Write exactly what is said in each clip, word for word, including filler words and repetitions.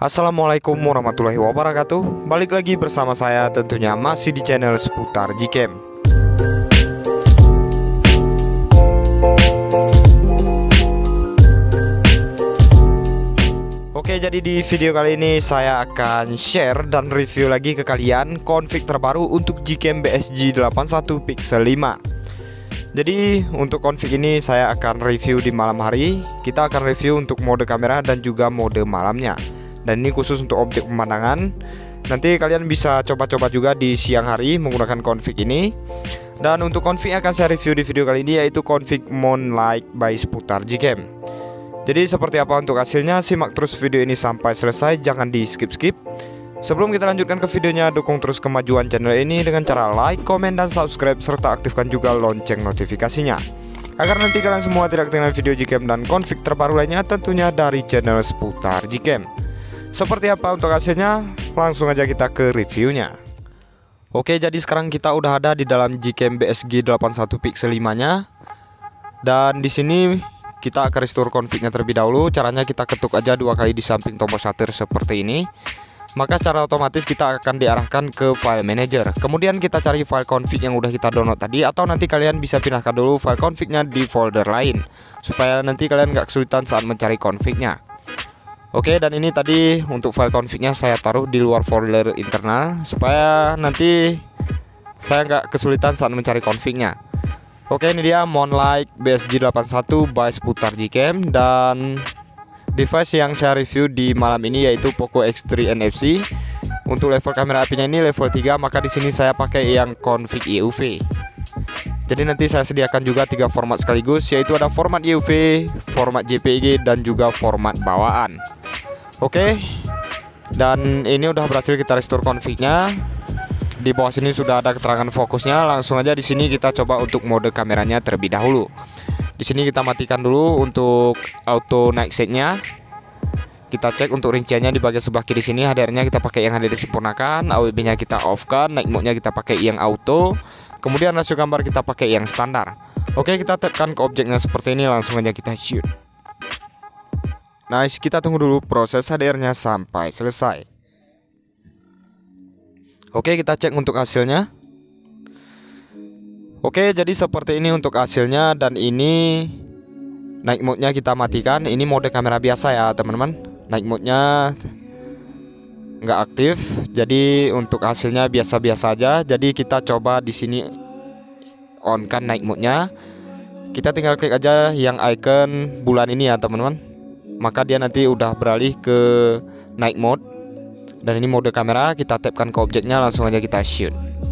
Assalamualaikum warahmatullahi wabarakatuh. Balik lagi bersama saya tentunya masih di channel seputar Gcam. Oke, jadi di video kali ini saya akan share dan review lagi ke kalian config terbaru untuk Gcam B S G delapan puluh satu Pixel lima. Jadi untuk config ini saya akan review di malam hari. Kita akan review untuk mode kamera dan juga mode malamnya. Dan ini khusus untuk objek pemandangan. Nanti kalian bisa coba-coba juga di siang hari menggunakan config ini. Dan untuk config yang akan saya review di video kali ini yaitu config Moonlight by seputar Gcam. Jadi seperti apa untuk hasilnya, simak terus video ini sampai selesai, jangan di skip-skip. Sebelum kita lanjutkan ke videonya, dukung terus kemajuan channel ini dengan cara like, komen, dan subscribe, serta aktifkan juga lonceng notifikasinya, agar nanti kalian semua tidak ketinggalan video Gcam dan config terbaru lainnya tentunya dari channel seputar Gcam. Seperti apa untuk hasilnya, langsung aja kita ke reviewnya. Oke, jadi sekarang kita udah ada di dalam Gcam B S G delapan puluh satu Pixel lima nya. Dan di sini kita akan restore confignya terlebih dahulu. Caranya kita ketuk aja dua kali di samping tombol shutter seperti ini. Maka secara otomatis kita akan diarahkan ke file manager. Kemudian kita cari file config yang udah kita download tadi, atau nanti kalian bisa pindahkan dulu file confignya di folder lain, supaya nanti kalian nggak kesulitan saat mencari confignya. Oke, dan ini tadi untuk file confignya saya taruh di luar folder internal, supaya nanti saya nggak kesulitan saat mencari confignya. Oke, ini dia Moonlight B S G delapan puluh satu by seputar Gcam. Dan device yang saya review di malam ini yaitu Poco X tiga N F C. Untuk level kamera apinya ini level tiga, maka di sini saya pakai yang config E U V. Jadi nanti saya sediakan juga tiga format sekaligus, yaitu ada format E U V, format J P G, dan juga format bawaan. Oke, dan ini udah berhasil kita restore confignya. Di bawah sini sudah ada keterangan fokusnya. Langsung aja di sini kita coba untuk mode kameranya terlebih dahulu. Di sini kita matikan dulu untuk auto night shade-nya. Kita cek untuk rinciannya di bagian sebelah kiri sini. H D R-nya kita pakai yang H D R disempurnakan, A W B-nya kita off-kan, night mode-nya kita pakai yang auto. Kemudian rasio gambar kita pakai yang standar. Oke, kita tekan ke objeknya seperti ini, langsung aja kita shoot. Nice, kita tunggu dulu proses H D R-nya sampai selesai. Oke, kita cek untuk hasilnya. Oke, jadi seperti ini untuk hasilnya. Dan ini night mode-nya kita matikan. Ini mode kamera biasa ya teman-teman. Night mode-nya nggak aktif, jadi untuk hasilnya biasa-biasa aja. Jadi kita coba di sini on kan night mode-nya. Kita tinggal klik aja yang icon bulan ini ya teman-teman, maka dia nanti udah beralih ke night mode. Dan ini mode kamera, kita tapkan ke objeknya, langsung aja kita shoot.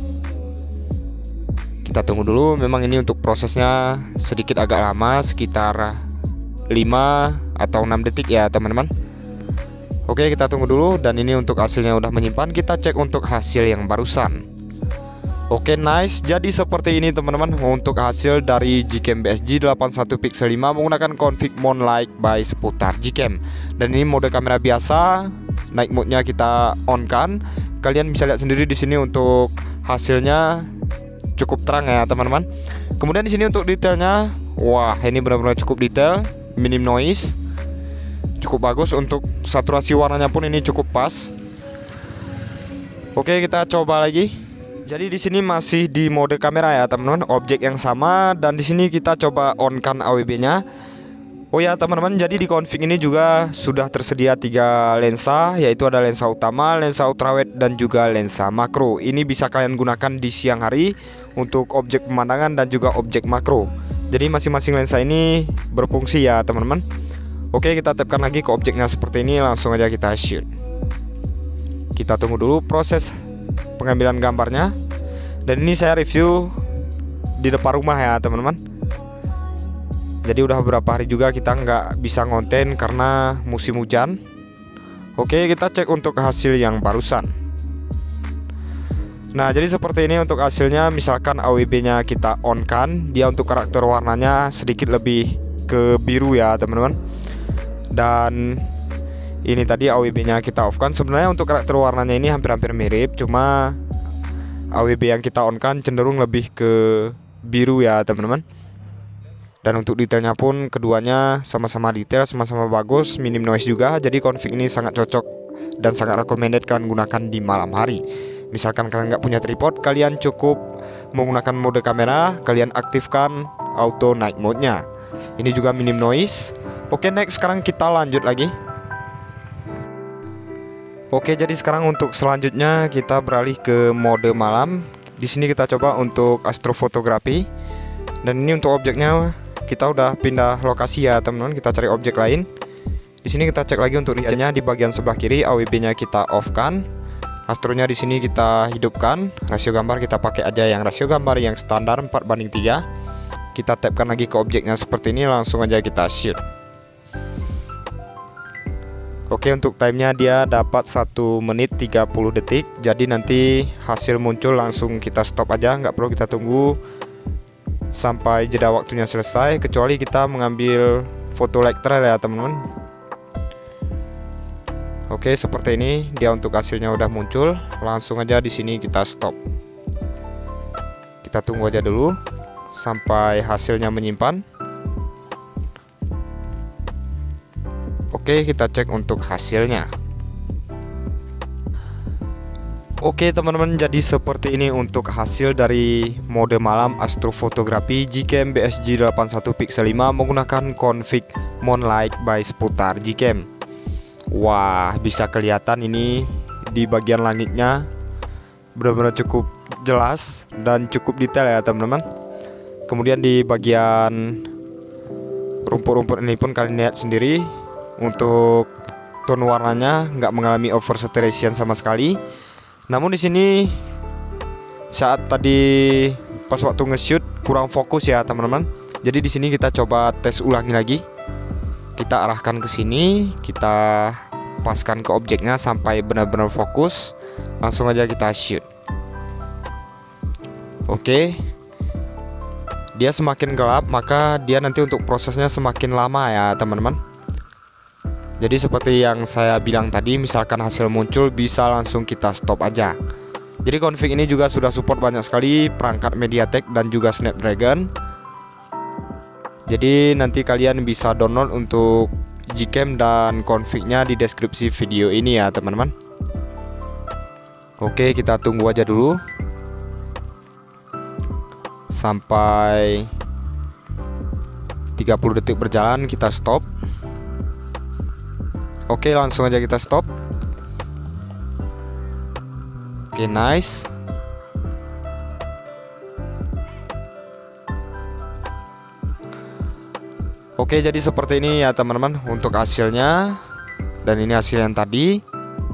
Kita tunggu dulu, memang ini untuk prosesnya sedikit agak lama, sekitar lima atau enam detik ya teman-teman. Oke, kita tunggu dulu. Dan ini untuk hasilnya udah menyimpan. Kita cek untuk hasil yang barusan. Oke, nice. Jadi seperti ini teman-teman untuk hasil dari Gcam B S G delapan puluh satu Pixel lima menggunakan config Moonlight by seputar Gcam. Dan ini mode kamera biasa, night mode-nya kita on kan. Kalian bisa lihat sendiri di sini untuk hasilnya cukup terang ya teman-teman. Kemudian di sini untuk detailnya, wah ini benar-benar cukup detail, minim noise. Cukup bagus, untuk saturasi warnanya pun ini cukup pas. Oke, kita coba lagi. Jadi di sini masih di mode kamera ya teman-teman, objek yang sama. Dan di sini kita coba on kan A W B-nya. Oh ya teman-teman, jadi di config ini juga sudah tersedia tiga lensa, yaitu ada lensa utama, lensa ultrawide, dan juga lensa makro. Ini bisa kalian gunakan di siang hari untuk objek pemandangan dan juga objek makro. Jadi masing-masing lensa ini berfungsi ya teman-teman. Oke, kita tapkan lagi ke objeknya seperti ini, langsung aja kita shoot. Kita tunggu dulu proses pengambilan gambarnya. Dan ini saya review di depan rumah ya teman-teman. Jadi udah beberapa hari juga kita nggak bisa ngonten karena musim hujan. Oke, kita cek untuk hasil yang barusan. Nah, jadi seperti ini untuk hasilnya. Misalkan A W B-nya kita on kan, dia untuk karakter warnanya sedikit lebih ke biru ya teman-teman. Dan ini tadi A W B-nya kita off kan. Sebenarnya untuk karakter warnanya ini hampir-hampir mirip, cuma A W B yang kita on kan cenderung lebih ke biru ya teman-teman. Dan untuk detailnya pun keduanya sama-sama detail, sama-sama bagus, minim noise juga. Jadi config ini sangat cocok dan sangat recommended kalian gunakan di malam hari. Misalkan kalian nggak punya tripod, kalian cukup menggunakan mode kamera, kalian aktifkan auto night mode-nya. Ini juga minim noise. Oke, next sekarang kita lanjut lagi. Oke, jadi sekarang untuk selanjutnya kita beralih ke mode malam. Di sini kita coba untuk astrofotografi. Dan ini untuk objeknya kita udah pindah lokasi ya teman-teman. Kita cari objek lain. Di sini kita cek lagi untuk regionnya di bagian sebelah kiri, A W B-nya kita off-kan. Astronya di sini kita hidupkan. Rasio gambar kita pakai aja yang rasio gambar yang standar empat banding tiga. Kita tapkan lagi ke objeknya seperti ini, langsung aja kita shoot. Oke, untuk timenya dia dapat satu menit tiga puluh detik. Jadi nanti hasil muncul langsung kita stop aja, nggak perlu kita tunggu sampai jeda waktunya selesai, kecuali kita mengambil foto like trail ya teman-teman. Oke, seperti ini dia untuk hasilnya udah muncul. Langsung aja di sini kita stop. Kita tunggu aja dulu sampai hasilnya menyimpan. Oke, kita cek untuk hasilnya. Oke teman-teman, jadi seperti ini untuk hasil dari mode malam astrofotografi Gcam B S G delapan puluh satu Pixel lima menggunakan config Moonlight by seputar Gcam. Wah, bisa kelihatan ini di bagian langitnya benar-benar cukup jelas dan cukup detail ya teman-teman. Kemudian di bagian rumput-rumput ini pun kalian lihat sendiri, untuk tone warnanya nggak mengalami oversaturation sama sekali. Namun di sini saat tadi pas waktu nge-shoot kurang fokus ya teman-teman. Jadi di sini kita coba tes ulangi lagi. Kita arahkan ke sini, kita paskan ke objeknya sampai benar-benar fokus. Langsung aja kita shoot. Oke. Dia semakin gelap, maka dia nanti untuk prosesnya semakin lama ya teman-teman. Jadi seperti yang saya bilang tadi, misalkan hasil muncul bisa langsung kita stop aja. Jadi config ini juga sudah support banyak sekali perangkat MediaTek dan juga Snapdragon. Jadi nanti kalian bisa download untuk Gcam dan confignya di deskripsi video ini ya teman-teman. Oke, kita tunggu aja dulu sampai tiga puluh detik berjalan, kita stop. Oke, langsung aja kita stop. Oke, nice. Oke, jadi seperti ini ya teman-teman untuk hasilnya. Dan ini hasil yang tadi.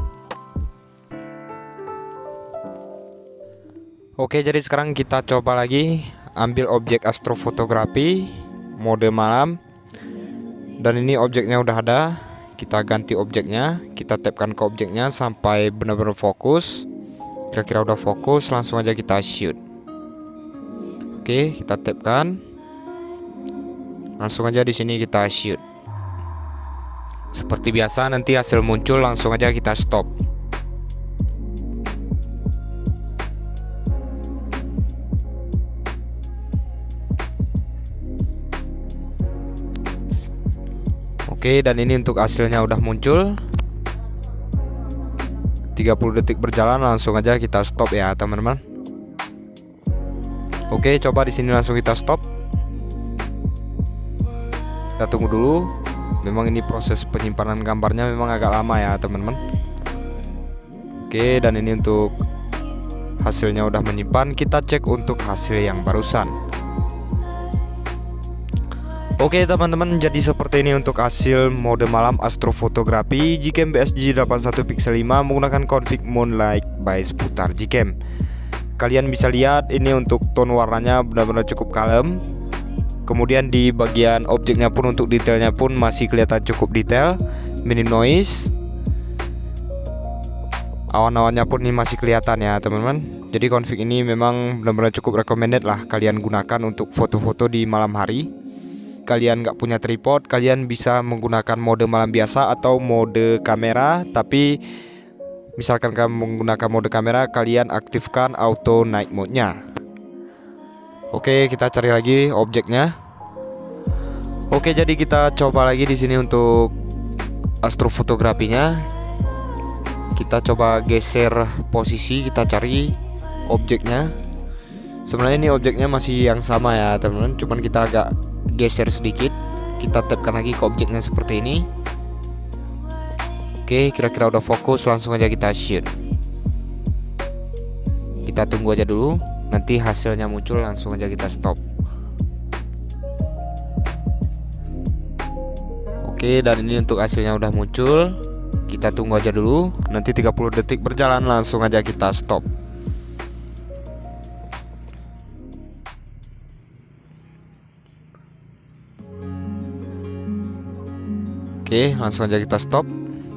Oke, jadi sekarang kita coba lagi ambil objek astrofotografi mode malam. Dan ini objeknya udah ada. Kita ganti objeknya, kita tapkan ke objeknya sampai benar-benar fokus. Kira-kira udah fokus, langsung aja kita shoot. Oke, kita tapkan. Langsung aja di sini kita shoot. Seperti biasa nanti hasil muncul langsung aja kita stop. Oke, dan ini untuk hasilnya udah muncul. tiga puluh detik berjalan, langsung aja kita stop ya teman-teman. Oke, coba di sini langsung kita stop. Kita tunggu dulu. Memang ini proses penyimpanan gambarnya memang agak lama ya teman-teman. Oke, dan ini untuk hasilnya udah menyimpan. Kita cek untuk hasil yang barusan. Oke teman-teman, jadi seperti ini untuk hasil mode malam astrofotografi Gcam B S G delapan puluh satu Pixel lima menggunakan config Moonlight by seputar Gcam. Kalian bisa lihat ini untuk tone warnanya benar-benar cukup kalem. Kemudian di bagian objeknya pun untuk detailnya pun masih kelihatan cukup detail, minim noise. Awan-awannya pun ini masih kelihatan ya teman-teman. Jadi config ini memang benar-benar cukup recommended lah kalian gunakan untuk foto-foto di malam hari. Kalian nggak punya tripod, kalian bisa menggunakan mode malam biasa atau mode kamera. Tapi misalkan kalian menggunakan mode kamera, kalian aktifkan auto night mode-nya. Oke, kita cari lagi objeknya. Oke, jadi kita coba lagi di sini untuk astrofotografinya. kita coba geser posisi, kita cari objeknya. Sebenarnya ini objeknya masih yang sama ya teman-teman, cuman kita agak geser sedikit. Kita tapkan lagi ke objeknya seperti ini. Oke, kira-kira udah fokus, langsung aja kita shoot. Kita tunggu aja dulu, nanti hasilnya muncul langsung aja kita stop. Oke, dan ini untuk hasilnya udah muncul. Kita tunggu aja dulu, nanti tiga puluh detik berjalan, langsung aja kita stop. Oke, langsung aja kita stop.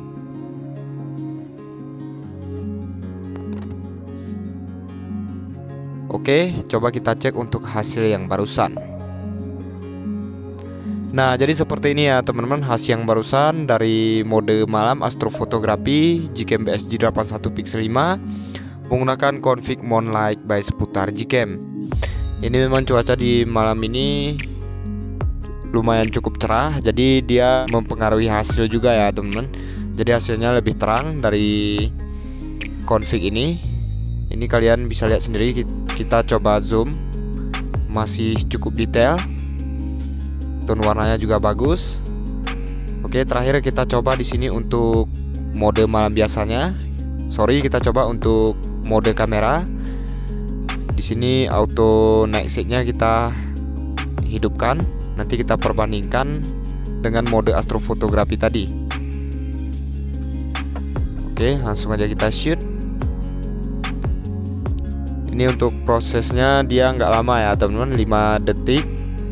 Oke, coba kita cek untuk hasil yang barusan. Nah, jadi seperti ini ya teman-teman, hasil yang barusan dari mode malam astrofotografi Gcam B S G delapan puluh satu Pixel lima menggunakan config Moonlight by Seputar Gcam. Ini memang cuaca di malam ini lumayan cukup cerah, jadi dia mempengaruhi hasil juga ya teman-teman. Jadi hasilnya lebih terang dari config ini. Ini kalian bisa lihat sendiri. Kita coba zoom, masih cukup detail, tone warnanya juga bagus. Oke, terakhir kita coba di sini untuk mode malam biasanya. Sorry, kita coba untuk mode kamera. Di sini auto night shade-nya kita hidupkan. Nanti kita perbandingkan dengan mode astrofotografi tadi. Oke, langsung aja kita shoot. Ini untuk prosesnya dia nggak lama ya teman-teman, lima detik.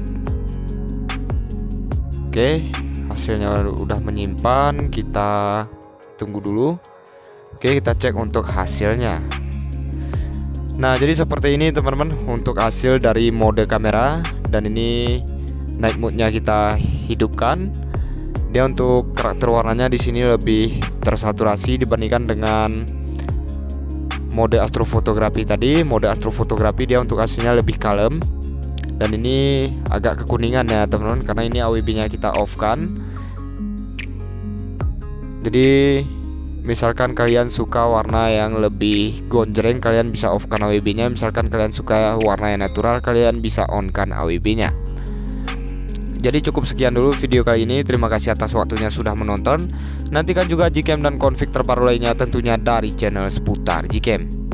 Oke, hasilnya udah menyimpan. Kita tunggu dulu. Oke, kita cek untuk hasilnya. Nah, jadi seperti ini teman-teman untuk hasil dari mode kamera. Dan ini night mode-nya kita hidupkan. Dia untuk karakter warnanya di sini lebih tersaturasi dibandingkan dengan mode astrofotografi tadi. Mode astrofotografi dia untuk hasilnya lebih kalem. Dan ini agak kekuningan ya teman-teman, karena ini A W B-nya kita off kan. Jadi misalkan kalian suka warna yang lebih gonjreng, kalian bisa off kan A W B-nya. Misalkan kalian suka warna yang natural, kalian bisa on kan A W B-nya. Jadi cukup sekian dulu video kali ini. Terima kasih atas waktunya sudah menonton. Nantikan juga Gcam dan config terbaru lainnya tentunya dari channel Seputar Gcam.